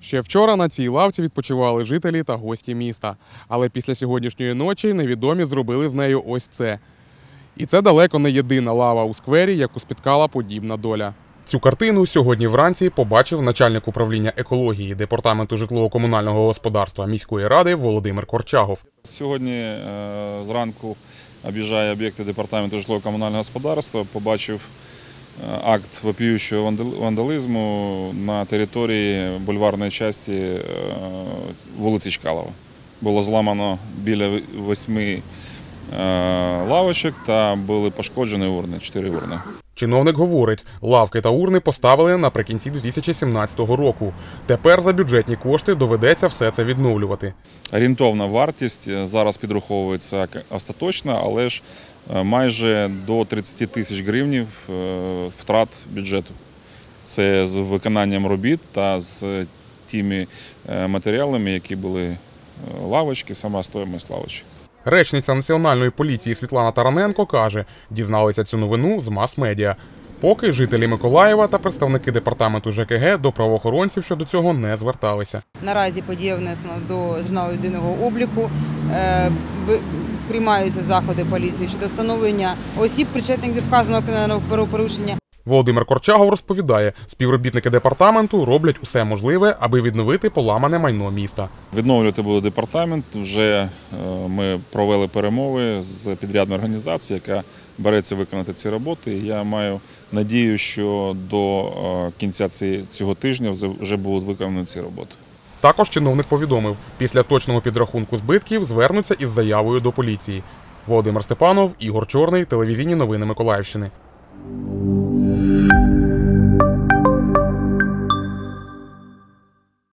Ще вчора на цій лавці відпочивали жителі та гості міста. Але після сьогоднішньої ночі невідомі зробили з нею ось це. І це далеко не єдина лава у сквері, яку спіткала подібна доля. Цю картину сьогодні вранці побачив начальник управління екології Департаменту житлово-комунального господарства міської ради Володимир Корчагов. Сьогодні зранку об'їжджає об'єкти Департаменту житлово-комунального господарства, побачив акт вопіючого вандалізму на території бульварної частини вулиці Чкалова. Було зламано біля 8 лавочок та були пошкоджені урни, 4 урни. Чиновник говорить, лавки та урни поставили наприкінці 2017 року. Тепер за бюджетні кошти доведеться все це відновлювати. Орієнтовна вартість зараз підраховується остаточно, але ж майже до 30 тисяч гривень втрат бюджету. Це з виконанням робіт та з тими матеріалами, які були лавочки, сама стоїмость лавочок. Речниця Національної поліції Світлана Тараненко каже, дізналися цю новину з мас-медіа. Поки жителі Миколаєва та представники департаменту ЖКГ до правоохоронців щодо цього не зверталися. Наразі подія внесена до журналу єдиного обліку. Приймаються заходи поліції щодо встановлення осіб, причетних до вказаного кримінального правопорушення. Володимир Корчагов розповідає, співробітники департаменту роблять усе можливе, аби відновити поламане майно міста. Відновлювати буде департамент. Вже ми провели перемови з підрядною організацією, яка береться виконати ці роботи. Я маю надію, що до кінця цього тижня вже будуть виконані ці роботи. Також чиновник повідомив, після точного підрахунку збитків звернуться із заявою до поліції. Володимир Степанов, Ігор Чорний, телевізійні новини Миколаївщини.